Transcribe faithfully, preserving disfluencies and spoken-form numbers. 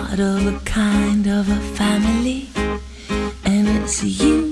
part of a kind of a family, and it's you